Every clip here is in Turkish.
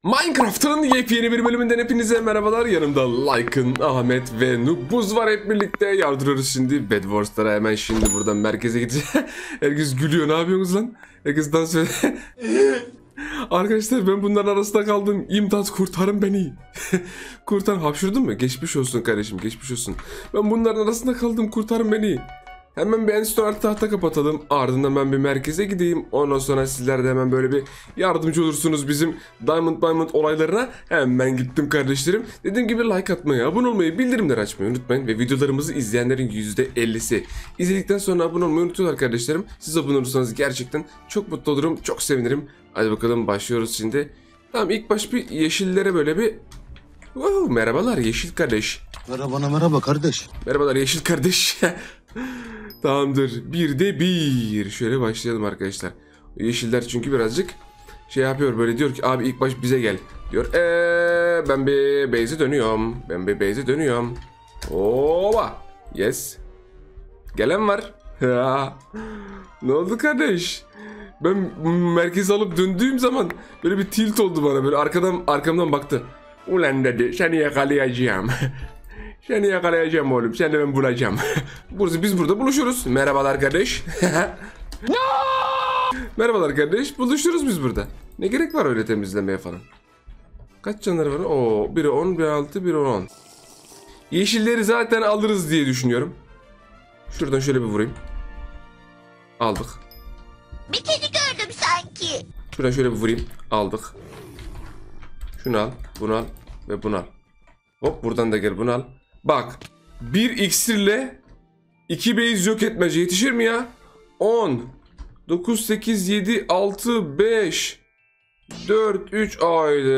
Minecraft'ın yepyeni bir bölümünden hepinize merhabalar. Yanımda Lycan, Ahmet ve Nukbuz var, hep birlikte yardırıyoruz şimdi Bed Wars'lara. Hemen şimdi buradan merkeze gideceğiz. Herkes gülüyor, ne yapıyorsunuz lan? Herkes dans ediyor. Arkadaşlar ben bunların arasında kaldım. İmdat, kurtarın beni. Kurtarın, hapşırdın mı? Geçmiş olsun kardeşim, geçmiş olsun. Ben bunların arasında kaldım, kurtarın beni. Hemen bir endüstri artı tahta kapatalım. Ardından ben bir merkeze gideyim. Ondan sonra sizler de hemen böyle bir yardımcı olursunuz bizim Diamond olaylarına. Hemen gittim kardeşlerim. Dediğim gibi like atmayı, abone olmayı, bildirimleri açmayı unutmayın. Ve videolarımızı izleyenlerin %50'si izledikten sonra abone olmayı unutuyorlar kardeşlerim. Siz abone olursanız gerçekten çok mutlu olurum, çok sevinirim. Hadi bakalım, başlıyoruz şimdi. Tamam, ilk baş bir yeşillere böyle bir... Wow, merhabalar yeşil kardeş. Merhaba kardeş. Merhabalar yeşil kardeş. Tamamdır. Bir de bir. Şöyle başlayalım arkadaşlar. Yeşiller çünkü birazcık şey yapıyor, böyle diyor ki abi ilk baş bize gel diyor. Ben bir base'e dönüyorum. Oba. Yes. Gelen var. Ne oldu kardeş? Ben merkezi alıp döndüğüm zaman böyle bir tilt oldu bana, böyle arkamdan baktı. Ulan dedi, seni yakalayacağım. Seni yakalayacağım oğlum. Seni ben bulacağım. Biz burada buluşuruz. Merhabalar kardeş. No! Merhabalar kardeş. Buluşuruz biz burada. Ne gerek var öyle temizlemeye falan? Kaç canları var? Oo, biri 10, biri 6, biri 10. Yeşilleri zaten alırız diye düşünüyorum. Şuradan şöyle bir vurayım. Aldık. Bir kedi gördüm sanki. Şuradan şöyle bir vurayım. Aldık. Şunu al, bunu al ve bunu al. Hop, buradan da gel, bunu al. Bak, bir iksirle 2 base yok etmece yetişir mi ya? 10 9 8 7 6 5 4 3 haydi.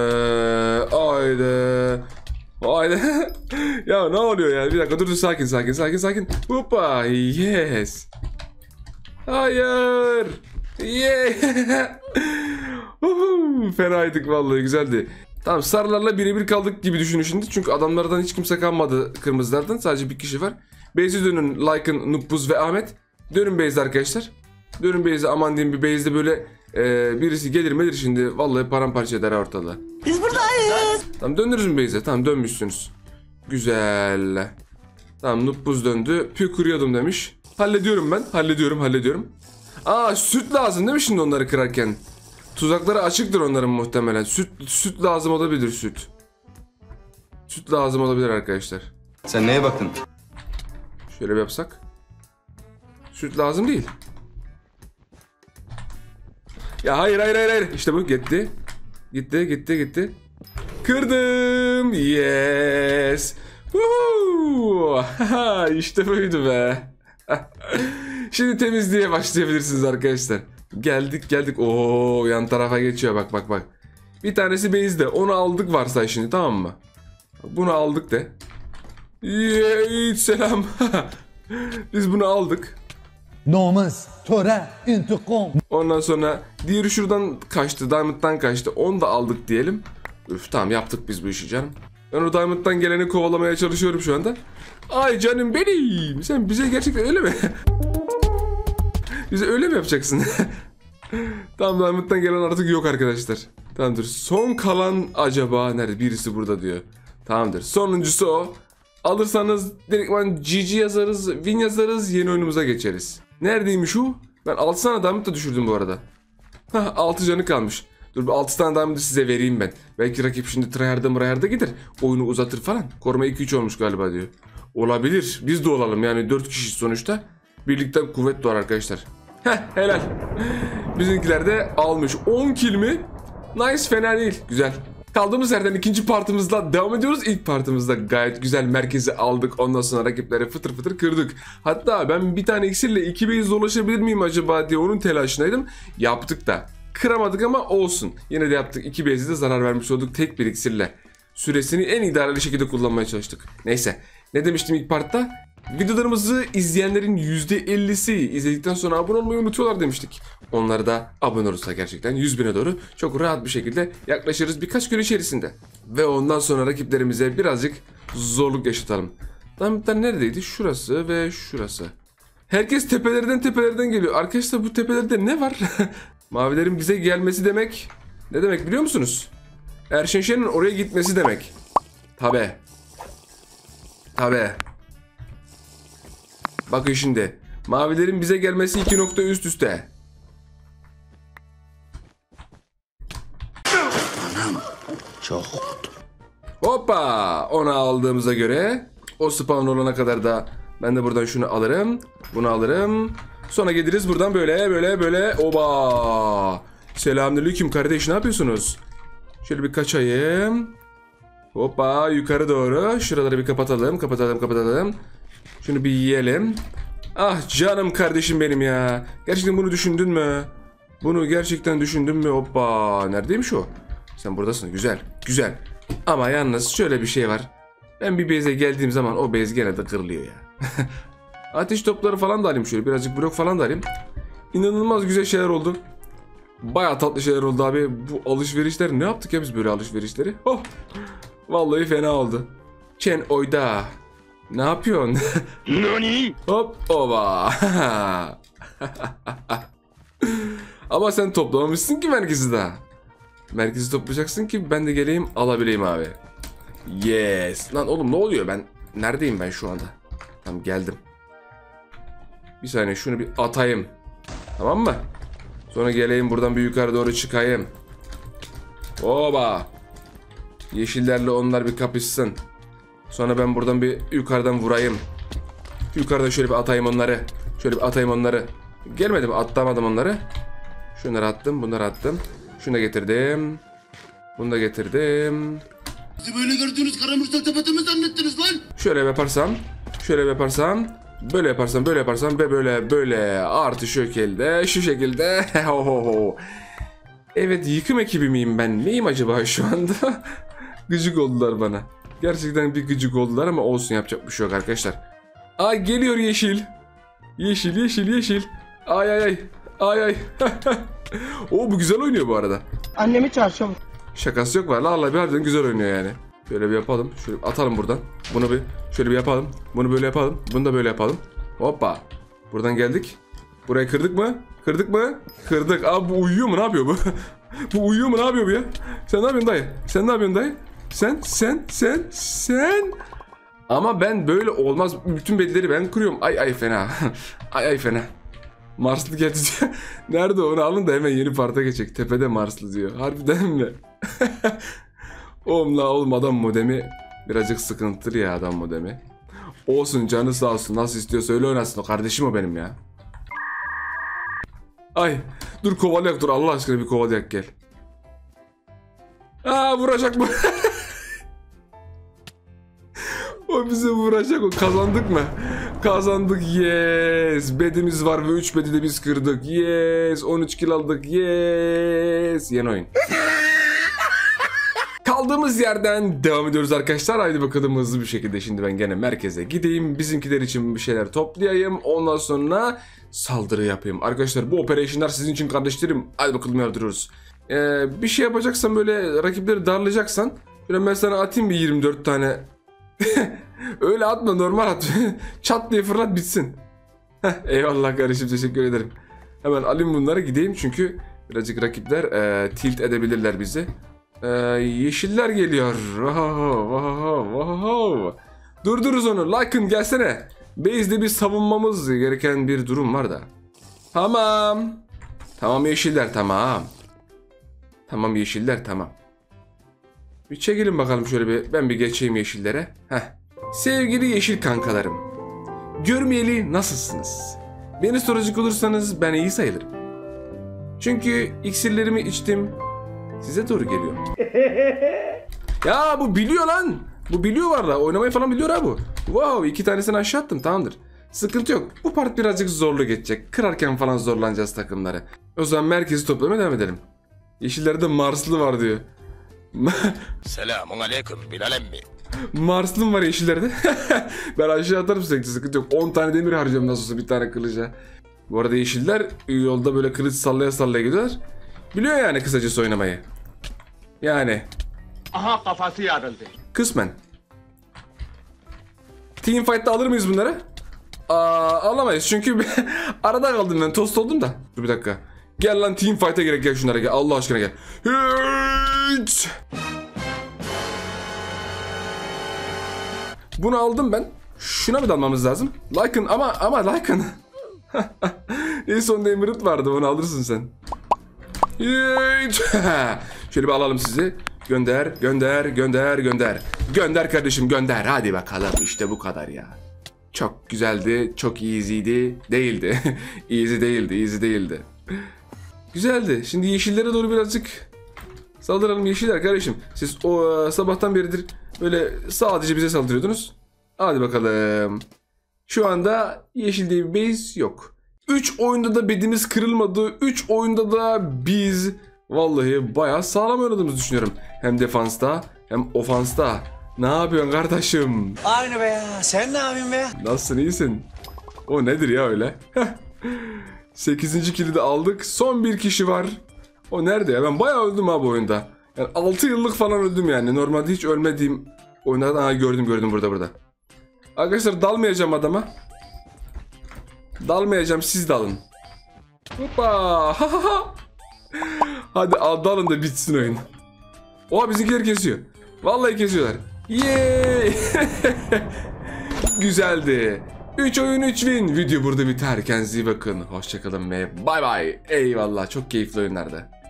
Ya ne oluyor ya? Bir dakika dur, sakin. Hoppa, yes. Hayır. Yeah. Fenaydık vallahi, güzeldi. Tamam, sarılarla birebir kaldık gibi düşünün şimdi. Çünkü adamlardan hiç kimse kalmadı, kırmızılardan. Sadece bir kişi var. Base'e dönün Lycan, Nukbuz ve Ahmet. Dönün base'e arkadaşlar. Dönün base'e, aman diyeyim, bir base'de böyle birisi gelir şimdi. Vallahi paramparça eder ortalığı. Biz buradayız. Tamam, döndünüz mü base'e? Tamam, dönmüşsünüz. Güzel. Tamam, Nukbuz döndü. Kuruyordum demiş. Hallediyorum ben. Hallediyorum. Aa, süt lazım değil mi şimdi onları kırarken? Tuzakları açıktır onların muhtemelen. Süt lazım olabilir, süt. Süt lazım olabilir arkadaşlar. Sen neye baktın? Şöyle bir yapsak. Süt lazım değil. Ya hayır. İşte bu gitti. Gitti. Kırdım. Yes. İşte buydu be. Şimdi temizliğe başlayabilirsiniz arkadaşlar. Geldik. Oo, yan tarafa geçiyor, bak. Bir tanesi base'de. Onu aldık varsay şimdi, tamam mı? Bunu aldık de. Yeee, selam. Biz bunu aldık. Namaz, töre, intikam. Ondan sonra diğeri şuradan kaçtı. Diamond'dan kaçtı. Onu da aldık diyelim. Üf, tamam, yaptık biz bu işi canım. Ben o Diamond'dan geleni kovalamaya çalışıyorum şu anda. Ay canım benim. Sen bize gerçekten öyle mi? Bize öyle mi yapacaksın? Tamam, Diamond'dan gelen artık yok arkadaşlar. Tamamdır. Son kalan acaba nerede? Birisi burada diyor. Tamamdır. Sonuncusu o. Alırsanız direktman GG yazarız, win yazarız, yeni oyunumuza geçeriz. Neredeymiş o? Ben 6 tane Diamond da düşürdüm bu arada. Hah, 6 canı kalmış. Dur, 6 tane Diamond'ı size vereyim ben. Belki rakip şimdi tryhard'a gider. Oyunu uzatır falan. Koruma 2-3 olmuş galiba diyor. Olabilir. Biz de olalım yani, 4 kişi sonuçta. Birlikten kuvvet doğar arkadaşlar. Heh, helal. Bizimkiler de almış. 10 kill mi? Nice, fena değil. Güzel. Kaldığımız yerden ikinci partımızla devam ediyoruz. İlk partımızda gayet güzel merkezi aldık. Ondan sonra rakipleri fıtır kırdık. Hatta ben bir tane iksirle 2 base dolaşabilir miyim acaba diye onun telaşındaydım. Yaptık da. Kıramadık ama olsun. Yine de yaptık. 2 base'e de zarar vermiş olduk tek bir iksirle. Süresini en idareli şekilde kullanmaya çalıştık. Neyse. Ne demiştim ilk partta? Videolarımızı izleyenlerin %50'si izledikten sonra abone olmayı unutuyorlar demiştik. Onlara da abone olursa gerçekten 100.000'e doğru çok rahat bir şekilde yaklaşırız birkaç gün içerisinde. Ve ondan sonra rakiplerimize birazcık zorluk yaşatalım. Diamond'lar neredeydi? Şurası ve şurası. Herkes tepelerden geliyor. Arkadaşlar bu tepelerde ne var? Mavilerin bize gelmesi demek ne demek biliyor musunuz? Erşenşen'in oraya gitmesi demek. Tabi. Tabi. Bakın şimdi. Mavilerin bize gelmesi 2 nokta üst üste. Çok. Hoppa. Onu aldığımıza göre o spawn olana kadar da ben de buradan şunu alırım. Bunu alırım. Sonra geliriz buradan böyle. Oba. Selamünaleyküm kardeş, ne yapıyorsunuz? Şöyle bir kaçayım. Hoppa yukarı doğru. Şuraları bir kapatalım. Şunu bir yiyelim. Ah canım kardeşim benim ya. Gerçekten bunu düşündün mü? Bunu gerçekten düşündün mü? Hoppa. Neredeymiş o? Sen buradasın. Güzel. Ama yalnız şöyle bir şey var. Ben bir base'e geldiğim zaman o base gene de kırılıyor ya. Ateş topları falan da alayım şöyle. Birazcık blok falan da alayım. İnanılmaz güzel şeyler oldu. Bayağı tatlı şeyler oldu abi. Bu alışverişler, ne yaptık ya biz böyle alışverişleri? Oh. Vallahi fena oldu. Chen oyda. Ne yapıyorsun? Nani? Hop oba. Ama sen toplamamışsın ki merkezi daha. Merkezi toplayacaksın ki ben de geleyim alabileyim abi. Yes. Lan oğlum ne oluyor, ben neredeyim ben şu anda? Tamam geldim. Bir saniye şunu bir atayım. Tamam mı? Sonra geleyim buradan bir yukarı doğru çıkayım. Oba. Yeşillerle onlar bir kapışsın. Sonra ben buradan bir yukarıdan vurayım. Yukarıda şöyle bir atayım onları. Gelmedi mi? Atlamadım onları. Şunları attım, bunları attım. Şunu da getirdim. Bunu da getirdim. Bizi böyle gördüğünüz karamürsel tepete mi zannettiniz lan? Şöyle yaparsam. Böyle yaparsam ve böyle artı şu şekilde. Evet, yıkım ekibi miyim ben? Neyim acaba şu anda? Gıcık oldular bana. Gerçekten bir gıcık oldular ama olsun, yapacak bir şey yok arkadaşlar. Ay geliyor yeşil. Yeşil. Ay. O bu güzel oynuyor bu arada. Annemi çarşaf. Şakası yok, var. Allah bir harbiden güzel oynuyor yani. Şöyle bir yapalım. Şöyle atalım buradan. Bunu bir şöyle bir yapalım. Bunu böyle yapalım. Bunu da böyle yapalım. Hoppa. Buradan geldik. Burayı kırdık mı? Kırdık. Abi bu uyuyor mu? Ne yapıyor bu? Bu uyuyor mu? Ne yapıyor bu ya? Sen ne yapıyorsun dayı? Sen. Ama ben böyle olmaz. Bütün bedileri ben kuruyorum. Ay fena. ay fena. Marslı geldi diyor. Nerede, onu alın da hemen yeni parta geçecek. Tepede Marslı diyor. Harbiden mi? Oğlum adam modemi birazcık sıkıntılı ya, adam modemi. Olsun, canı sağ olsun. Nasıl istiyorsa öyle oynasın o. Kardeşim o benim ya. Ay dur kovalayak, dur Allah aşkına bir kovalayak gel. Aa vuracak mı? O bize vuracak, o. Kazandık mı? Kazandık, yes. Bedimiz var ve 3 bedi de biz kırdık, yes. 13 kill aldık, yes. Yeni oyun. Kaldığımız yerden devam ediyoruz arkadaşlar. Haydi bakalım hızlı bir şekilde şimdi ben gene merkeze gideyim. Bizimkiler için bir şeyler toplayayım. Ondan sonra saldırı yapayım. Arkadaşlar bu operasyonlar sizin için kardeşlerim. Haydi bakalım yardırıyoruz. Bir şey yapacaksan, böyle rakipleri darlayacaksan, şöyle ben sana atayım bir 24 tane. Öyle atma, normal at. Çat diye fırlat bitsin. Eyvallah kardeşim, teşekkür ederim. Hemen alayım bunları, gideyim çünkü birazcık rakipler tilt edebilirler bizi. Yeşiller geliyor. Durdururuz onu. Lakın gelsene. Base'de bir savunmamız gereken bir durum var da. Tamam yeşiller, tamam. Tamam yeşiller, tamam. Bir çekelim bakalım şöyle bir. Ben bir geçeyim yeşillere. Sevgili yeşil kankalarım. Görmeyeli nasılsınız? Beni soracak olursanız ben iyi sayılırım. Çünkü iksirlerimi içtim. Size doğru geliyor. Ya bu biliyor lan. Bu biliyor var da. Oynamayı falan biliyor ha bu. Wow, 2 tanesini aşağı attım, tamamdır. Sıkıntı yok. Bu part birazcık zorlu geçecek. Kırarken falan zorlanacağız takımları. O zaman merkezi toplamaya devam edelim. Yeşillerde Marslı var diyor. Selamun aleyküm Bilal emmi. Marslım var yeşillerde. Ben aşağı atarım sürekli, sıkıntı yok. 10 tane demir harcıyorum nasıl olsa bir tane kılıca. Bu arada yeşiller yolda böyle kılıç sallaya gidiyorlar. Biliyor yani kısacası oynamayı. Yani. Aha, kafası yarıldı. Kısmen. Teamfight'ta alır mıyız bunları? Alamayız çünkü arada kaldım ben, tost oldum da. Dur bir dakika. Gel lan teamfight'a gerek, gel şunlara gel. Allah aşkına gel. Hiç. Bunu aldım ben. Şuna mı dalmamız lazım? Lycan ama Lycan. En son Emerald vardı, onu alırsın sen. Şöyle bir alalım sizi. Gönder. Gönder kardeşim, gönder. Hadi bakalım, işte bu kadar ya. Çok güzeldi, çok easy'ydi. Değildi. Easy değildi. Güzeldi. Şimdi yeşillere doğru birazcık saldıralım yeşiller kardeşim. Siz o sabahtan beridir böyle sadece bize saldırıyordunuz. Hadi bakalım. Şu anda yeşil diye bir base yok. 3 oyunda da bedimiz kırılmadı. 3 oyunda da biz vallahi bayağı sağlam oynadığımızı düşünüyorum. Hem defansta hem ofansta. Ne yapıyorsun kardeşim? Aynı be ya. Sen ne yapıyorsun be? Nasılsın, iyisin? O nedir ya öyle? 8. kill'i de aldık. Son bir kişi var. O nerede ya? Ben bayağı öldüm abi oyunda. Yani 6 yıllık falan öldüm yani. Normalde hiç ölmediğim oyunlardan. Aha, gördüm burada. Arkadaşlar dalmayacağım adama. Dalmayacağım, siz dalın. Hoppa. Hadi dalın da bitsin oyun. Oha, bizimkiler kesiyor. Vallahi kesiyorlar. Yeee. Güzeldi. 3 oyun 3 win. Video burada biter. Kendinize iyi bakın. Hoşçakalın ve bay bay. Eyvallah. Çok keyifli oyunlardı.